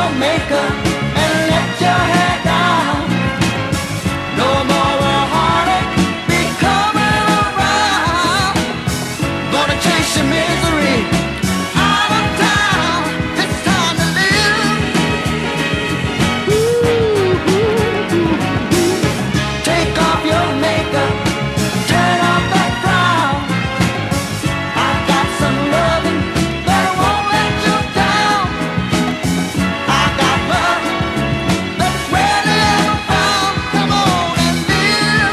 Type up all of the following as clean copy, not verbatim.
your makeup and let your hair down. No more heartache be coming around. Gonna chase your misery out of town. It's time to live. Take off your makeup, turn off that frown. I got some loving that won't let you down. I got love that's rarely ever found. Come on and live.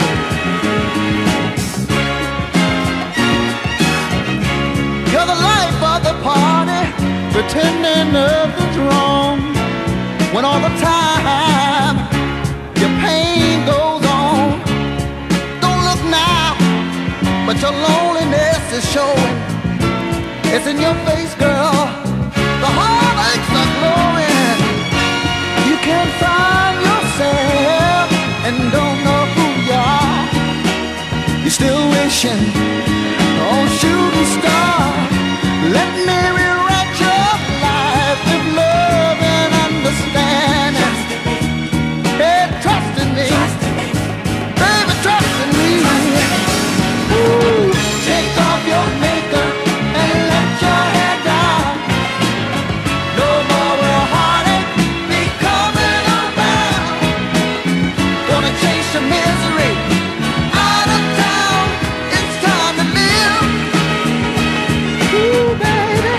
You're the life of the party, pretending nothing's wrong, when all the time your pain goes on. Don't look now, but your loneliness is showing. It's in your face, girl. The heartaches are glowing. You can't find yourself and don't know who you are. You're still wishing on shooting star. Let me rewrite your life with love and understanding. Hey, trust in me, baby, trust in me. Ooh, take off your makeup and let your hair down. No more heartache be coming around. Gonna chase your misery out of town. It's time to live. Ooh, baby.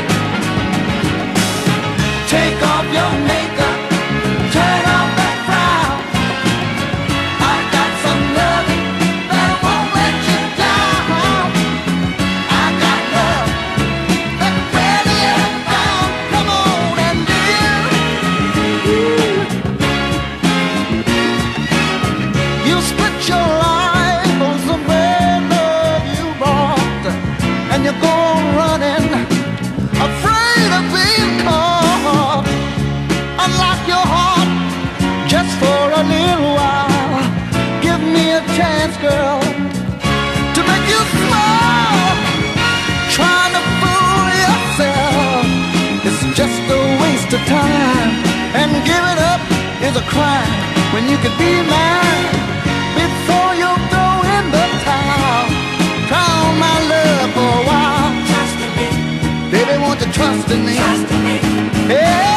Take off your makeup, turn off that frown. I got some loving that won't let you down. I got love that rarely ever found. Come on and live. You split your life on some bad love you bought, and you go on running, afraid of being caught. Unlock your heart just for a little while. Give me a chance, girl, to make you smile. Trying to fool yourself, it's just a waste of time. And giving up is a crime when you could be mine before you throw in the towel. Try on my love for a while. Baby, won't you trust in me? Trust in me. Yeah.